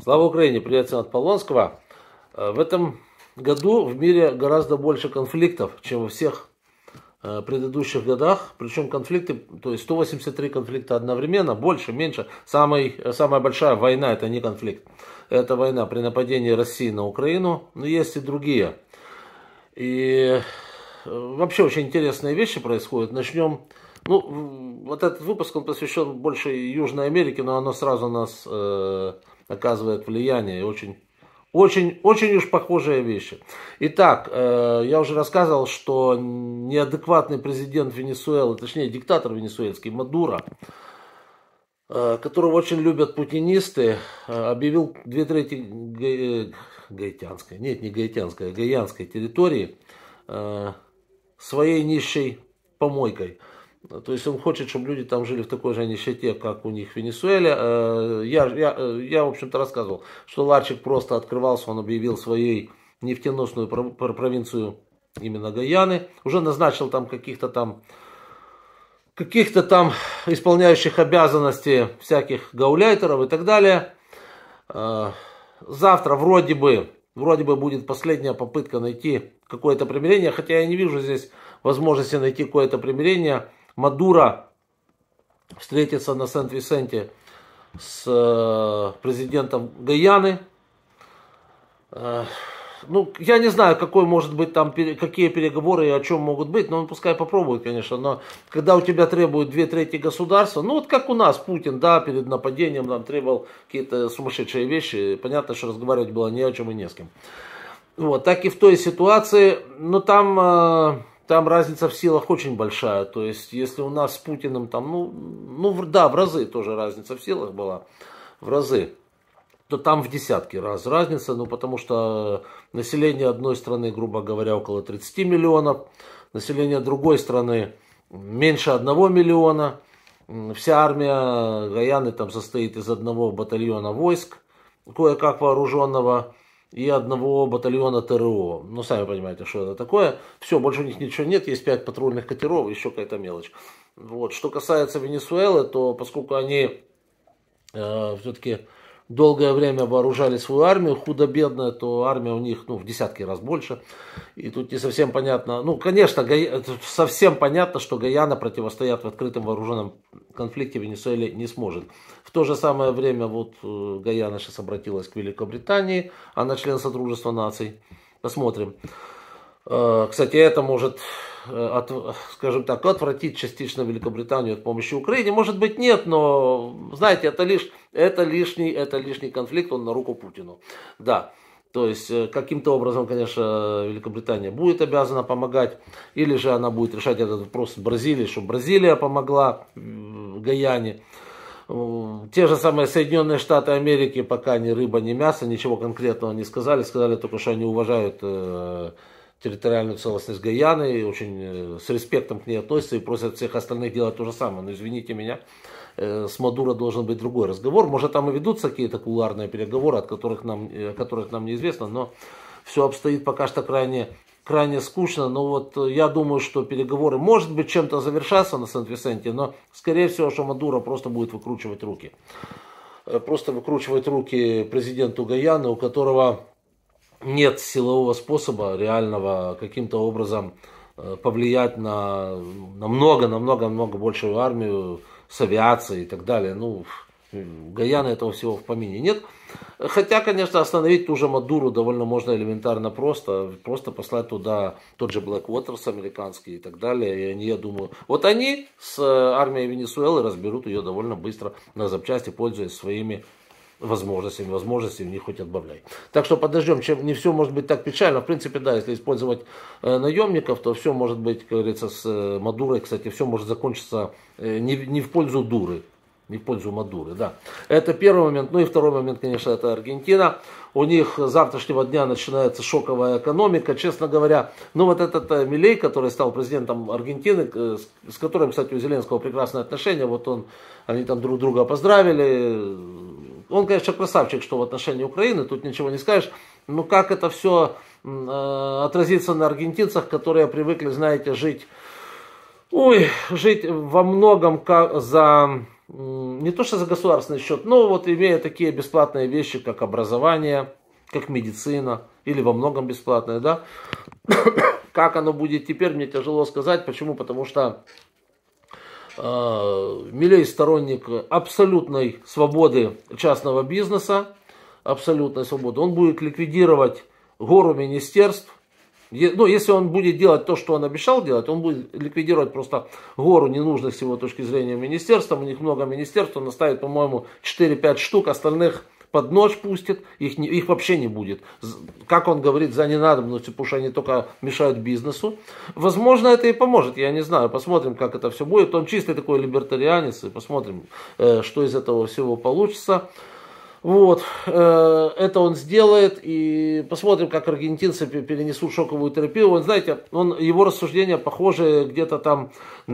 Слава Украине! Приветствую от Полонского. В этом году в мире гораздо больше конфликтов, чем во всех предыдущих годах. Причем конфликты, то есть 183 конфликта одновременно, больше, меньше. Самая большая война — это не конфликт. Это война при нападении России на Украину, но есть и другие. И вообще очень интересные вещи происходят. Начнем. Вот этот выпуск, он посвящен больше Южной Америке, но оно сразу нас оказывает влияние. Очень уж похожие вещи. Итак, я уже рассказывал, что неадекватный президент Венесуэлы, точнее диктатор венесуэльский, Мадуро, которого очень любят путинисты, объявил 2/3 гаитянской, нет, не гаитянской, а гайанской территории своей нищей помойкой. То есть он хочет, чтобы люди там жили в такой же нищете, как у них в Венесуэле. Я в общем-то, рассказывал, что ларчик просто открывался, он объявил своей нефтеносную провинцию именно Гайаны. Уже назначил там каких-то там исполняющих обязанности всяких гауляйтеров и так далее. Завтра вроде бы будет последняя попытка найти какое-то примирение, хотя я не вижу здесь возможности найти какое-то примирение. Мадуро встретится на Сент-Висенте с президентом Гайаны. Я не знаю, какой может быть там, какие переговоры и о чем могут быть, но он пускай попробует, конечно. Но когда у тебя требуют 2/3 государства, вот как у нас Путин, да, перед нападением нам требовал какие-то сумасшедшие вещи, понятно, что разговаривать было не о чем и не с кем. Вот, так и в той ситуации, но там разница в силах очень большая. То есть, если у нас с Путиным да, в разы тоже разница в силах была, в разы, то там в десятки раз разница, потому что население одной страны, грубо говоря, около 30 миллионов, население другой страны меньше 1 миллиона, вся армия Гайаны там состоит из 1 батальона войск, кое-как вооруженного, и 1 батальона ТРО. Сами понимаете, что это такое. Все, больше у них ничего нет, есть 5 патрульных катеров, еще какая-то мелочь. Вот. Что касается Венесуэлы, то поскольку они все-таки долгое время вооружали свою армию, худо-бедно, то армия у них в десятки раз больше. И тут не совсем понятно. Конечно, совсем понятно, что Гайана противостоять в открытом вооруженном конфликте Венесуэле не сможет. В то же самое время Гайана сейчас обратилась к Великобритании, она член Содружества наций. Посмотрим. Кстати, это может, скажем так, отвратить частично Великобританию от помощи Украине. Может быть, нет, но, знаете, это лишний конфликт, он на руку Путину. Да, то есть, каким-то образом, конечно, Великобритания будет обязана помогать, или же она будет решать этот вопрос с Бразилией, чтобы Бразилия помогла Гайане. Те же самые Соединенные Штаты Америки пока ни рыба, ни мясо, ничего конкретного не сказали. Сказали только, что они уважают территориальную целостность Гайаны, и очень с респектом к ней относятся и просят всех остальных делать то же самое. Но извините меня, с Мадуро должен быть другой разговор. Может, там и ведутся какие-то кулуарные переговоры, о которых нам неизвестно, но все обстоит пока что крайне скучно. Но я думаю, что переговоры, может быть, чем-то завершатся на Сент-Висенте, но скорее всего, что Мадуро просто будет выкручивать руки. Просто выкручивать руки президенту Гайаны, у которого нет силового способа реального каким-то образом повлиять на много большую армию с авиацией и так далее. Гайаны этого всего в помине нет. Хотя, конечно, остановить ту же Мадуру довольно можно элементарно просто послать туда тот же Blackwater американский и так далее. И они, я думаю, они с армией Венесуэлы разберут ее довольно быстро на запчасти, пользуясь своими возможностями в них хоть отбавляй. Так что подождем, не все может быть так печально. В принципе, да, если использовать наемников, то все может быть, как говорится, с Мадурой, кстати, все может закончиться не в пользу дуры. Не в пользу Мадуры, да. Это первый момент. И второй момент, конечно, это Аргентина. У них с завтрашнего дня начинается шоковая экономика. Честно говоря, этот Милей, который стал президентом Аргентины, с которым, кстати, у Зеленского прекрасные отношения, они там друг друга поздравили. Он, конечно, красавчик, что в отношении Украины, тут ничего не скажешь. Но как это все отразится на аргентинцах, которые привыкли, знаете, жить во многом за не то что за государственный счет, но вот имея такие бесплатные вещи, как образование, как медицина, или во многом бесплатное, да. Как оно будет теперь, мне тяжело сказать. Почему? Потому что Милей сторонник абсолютной свободы частного бизнеса, абсолютной свободы. Он будет ликвидировать гору министерств. Ну, если он будет делать то, что он обещал делать, он будет ликвидировать просто гору ненужных с его точки зрения министерств. У них много министерств, он оставит, по-моему, 4-5 штук, остальных под нож пустит, их вообще не будет. Как он говорит, за ненадобностью, потому что они только мешают бизнесу. Возможно, это и поможет, я не знаю. Посмотрим, как это все будет. Он чистый такой либертарианец, и посмотрим, что из этого всего получится. Вот, это он сделает, и посмотрим, как аргентинцы перенесут шоковую терапию. Он, знаете, его рассуждения похожи где-то там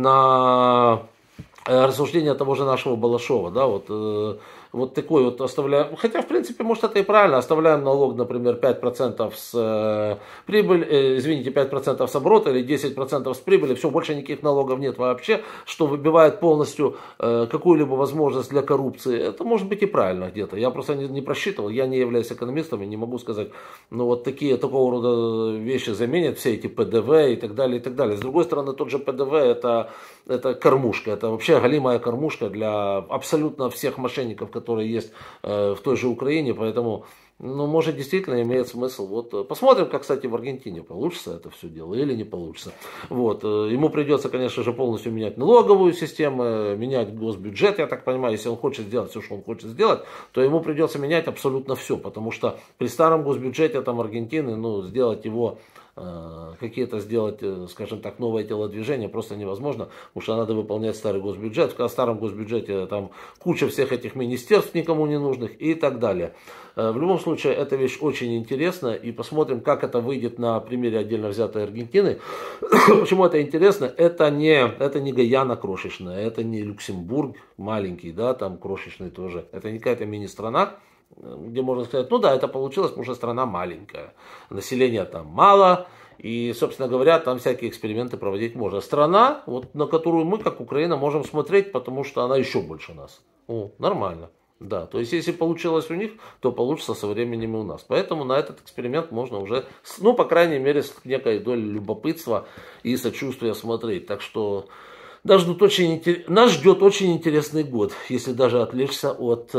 на рассуждения того же нашего Балашова, да, вот такой вот оставляем, хотя в принципе может это и правильно, оставляем налог, например, 5% с прибыли, извините, 5% с оборота или 10% с прибыли, все, больше никаких налогов нет вообще, что выбивает полностью какую-либо возможность для коррупции. Это может быть и правильно где-то, я просто не просчитывал, я не являюсь экономистом и не могу сказать, ну вот такого рода вещи заменят все эти ПДВ и так далее, и так далее. С другой стороны, тот же ПДВ это кормушка, это вообще голимая кормушка для абсолютно всех мошенников, которые есть в той же Украине, поэтому, ну, может, действительно имеет смысл. Вот, посмотрим, как, кстати, в Аргентине получится это все дело или не получится. Вот, ему придется, конечно же, полностью менять налоговую систему, менять госбюджет, я так понимаю, если он хочет сделать все, что он хочет сделать, то ему придется менять абсолютно все, потому что при старом госбюджете там Аргентины, ну, сделать его какие-то сделать, скажем так, новое телодвижение просто невозможно, потому что надо выполнять старый госбюджет. В старом госбюджете там куча всех этих министерств никому не нужных и так далее. В любом случае, эта вещь очень интересна, и посмотрим, как это выйдет на примере отдельно взятой Аргентины. Почему это интересно? Это не Гаяна крошечная, это не Люксембург маленький, да, там крошечный тоже. Это не какая-то мини-страна, где можно сказать, ну да, это получилось, потому что страна маленькая, населения там мало, и, собственно говоря, там всякие эксперименты проводить можно. Страна, вот, на которую мы, как Украина, можем смотреть, потому что она еще больше нас. Нормально. Да, то есть, если получилось у них, то получится со временем и у нас. Поэтому на этот эксперимент можно уже, ну, по крайней мере, с некой долей любопытства и сочувствия смотреть. Так что нас ждет очень интересный год, если даже отвлечься от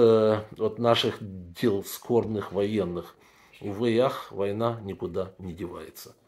наших дел скорбных военных. Увы и ах, война никуда не девается.